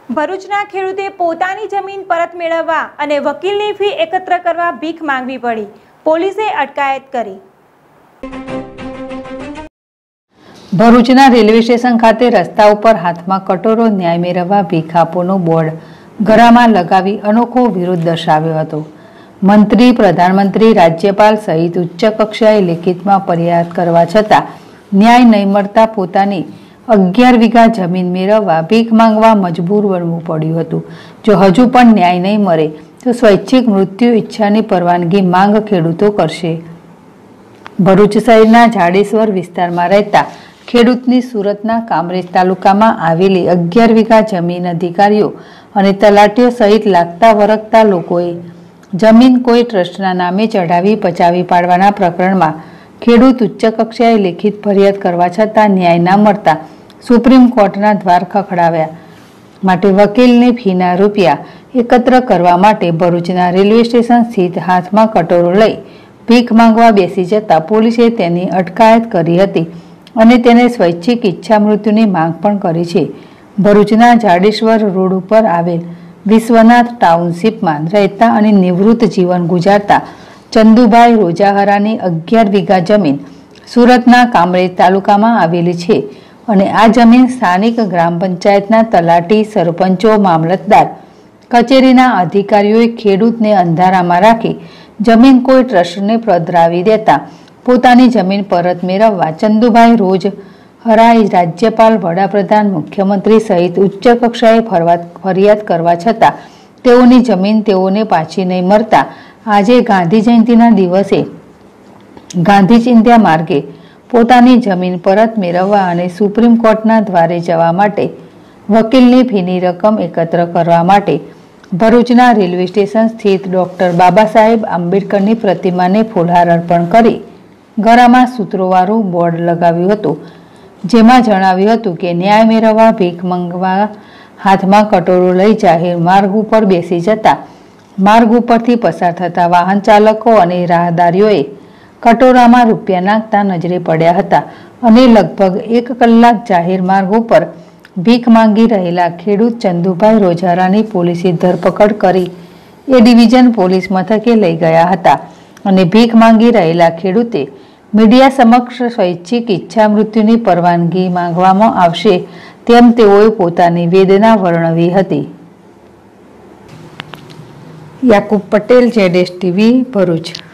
ભરૂચના ખેડૂતે પોતાની જમીન પરત મેળવવા અને વકીલની ફી એકત્ર કરવા ભીખ માંગવી પડી. પોલીસે અટકાયત કરી. ભરૂચના રેલવે સ્ટેશન ખાતે રસ્તા ઉપર હાથમાં કટોરો ન્યાય મેળવવા ભીખ આપોનો બોર્ડ ગળામાં લગાવી અનોખો વિરોધ દર્શાવ્યો હતો. મંત્રી, પ્રધાનમંત્રી, રાજ્યપાલ સહિત ઉચ્ચ કક્ષાએ લેખિતમાં ફરિયાદ કરવા છતાં ન્યાય નહીં મળતા પોતાની 11 વીઘા જમીન મેળવવા ભીખ માંગવા મજબૂર બનવું પડ્યું હતું. જો હજુ પણ ન્યાય નહીં મળે તો સ્વૈચ્છિક મૃત્યુ ઈચ્છાની પરવાનગી માંગ ખેડૂતો કરશે. ભરૂચ શહેરના જાડેશ્વર વિસ્તારમાં રહેતા ખેડૂતની સુરતના કામરેજ તાલુકામાં આવેલી 11 વીઘા જમીન અધિકારીઓ અને તલાટીઓ સહિત લાગતા વળગતા લોકોએ જમીન કોઈ ટ્રસ્ટના નામે ચઢાવી પચાવી પાડવાના પ્રકરણમાં ખેડૂત ઉચ્ચ કક્ષાએ લેખિત ફરિયાદ કરવા છતાં ન્યાય ન મળતા સુપ્રીમ કોર્ટના દ્વાર ખખડાવ્યા. માટે વકીલની ફીના રૂપિયા એકત્ર કરવા માટે ભરૂચના રેલવે સ્ટેશન સ્થિત હાથમાં કટોરો લઈ ભીખ માંગવા બેસી જતા પોલીસે તેની અટકાયત કરી હતી અને તેને સ્વૈચ્છિક ઈચ્છા મૃત્યુની માંગ પણ કરી છે. ભરૂચના જાડેશ્વર રોડ ઉપર આવેલ વિશ્વનાથ ટાઉનશીપમાં રહેતા અને નિવૃત્ત જીવન ગુજારતા ચંદુભાઈ રોજાહરાની 11 વીઘા જમીન સુરતના કામરેજ તાલુકામાં આવેલી છે અને આ જમીન સ્થાનિક ગ્રામ પંચાયતના તલાટી, સરપંચો, મામલતદાર કચેરીના અધિકારીઓએ ખેડૂતને અંધારામાં રાખી જમીન કોઈ ટ્રસ્ટને પધરાવી દેતા પોતાની જમીન પરત મેળવવા ચંદુભાઈ રોજહરાએ રાજ્યપાલ, વડાપ્રધાન, મુખ્યમંત્રી સહિત ઉચ્ચ કક્ષાએ ફરિયાદ કરવા છતાં તેઓની જમીન તેઓને પાછી નહીં મળતા આજે ગાંધી જયંતિના દિવસે ગાંધી ચિંધ્યા માર્ગે પોતાની જમીન પરત મેળવવા અને સુપ્રીમ કોર્ટના દ્વારે જવા માટે વકીલની ફીની રકમ એકત્ર કરવા માટે ભરૂચના રેલવે સ્ટેશન સ્થિત ડોક્ટર બાબા સાહેબ આંબેડકરની પ્રતિમાને ફૂલહાર અર્પણ કરી ગળામાં સૂત્રોવાળું બોર્ડ લગાવ્યું હતું, જેમાં જણાવ્યું હતું કે ન્યાય મેળવવા ભીખ માંગવા હાથમાં કટોરો લઈ જાહેર માર્ગ ઉપર બેસી જતા માર્ગ ઉપરથી પસાર થતા વાહન ચાલકો અને રાહદારીઓએ કટોરામાં રૂપિયા નાખતા નજરે પડ્યા હતા અને લગભગ 1 કલાક જાહેર માર્ગ ઉપર ભીખ માંગી રહેલા ખેડૂત ચંદુભાઈ રોજારાની પોલીસે ધરપકડ કરી એ ડિવિઝન પોલીસ મથકે લઈ ગયા હતા અને ભીખ માંગી રહેલા ખેડૂતે મીડિયા સમક્ષ સ્વૈચ્છિક ઈચ્છા મૃત્યુની પરવાનગી માંગવામાં આવશે તેમ તેઓએ પોતાની વેદના વર્ણવી હતી. યાકુબ પટેલ, ZSTV, ભરૂચ.